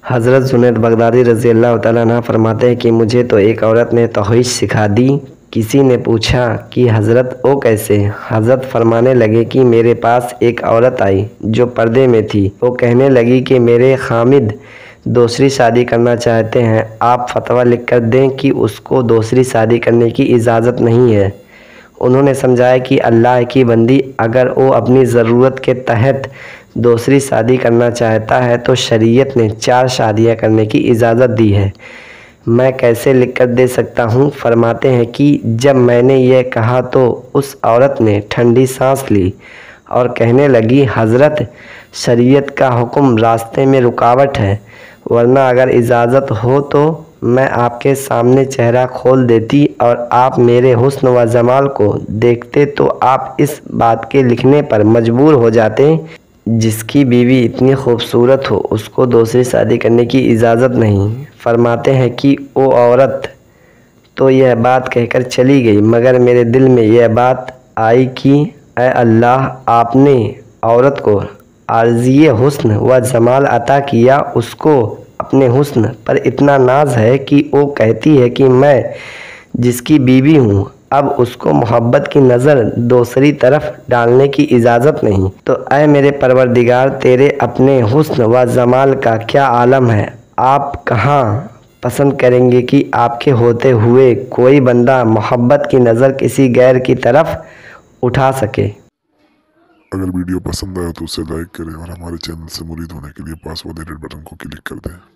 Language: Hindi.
हज़रत जुनैद बगदादी रज़ी अल्लाह तआला अन्हु फरमाते हैं कि मुझे तो एक औरत ने तौहीद सिखा दी। किसी ने पूछा कि हज़रत वो कैसे? हज़रत फरमाने लगे कि मेरे पास एक औरत आई जो पर्दे में थी। वो कहने लगी कि मेरे खामिद दूसरी शादी करना चाहते हैं, आप फतवा लिख कर दें कि उसको दूसरी शादी करने की इजाज़त नहीं है। उन्होंने समझाया कि अल्लाह की बंदी, अगर वो अपनी ज़रूरत के तहत दूसरी शादी करना चाहता है तो शरीयत ने 4 शादियाँ करने की इजाज़त दी है। मैं कैसे लिख कर दे सकता हूँ? फरमाते हैं कि जब मैंने यह कहा तो उस औरत ने ठंडी सांस ली और कहने लगी, हज़रत, शरीयत का हुक्म रास्ते में रुकावट है, वरना अगर इजाज़त हो तो मैं आपके सामने चेहरा खोल देती और आप मेरे हुस्न व जमाल को देखते तो आप इस बात के लिखने पर मजबूर हो जाते, जिसकी बीवी इतनी खूबसूरत हो उसको दूसरी शादी करने की इजाज़त नहीं। फरमाते हैं कि वो औरत तो यह बात कहकर चली गई, मगर मेरे दिल में यह बात आई कि ऐ अल्लाह, आपने औरत को आर्ज़ी हुस्न व जमाल अता किया, उसको अपने हुस्न पर इतना नाज है कि वो कहती है कि मैं जिसकी बीवी हूँ अब उसको मोहब्बत की नज़र दूसरी तरफ डालने की इजाज़त नहीं। तो ऐ मेरे परवरदिगार, तेरे अपने हुस्न व जमाल का क्या आलम है। आप कहाँ पसंद करेंगे कि आपके होते हुए कोई बंदा मोहब्बत की नज़र किसी गैर की तरफ उठा सके। अगर वीडियो पसंद आया तो उसे लाइक करें और हमारे चैनल से मुरीद होने के लिए पास वाले रेड बटन को क्लिक कर दें।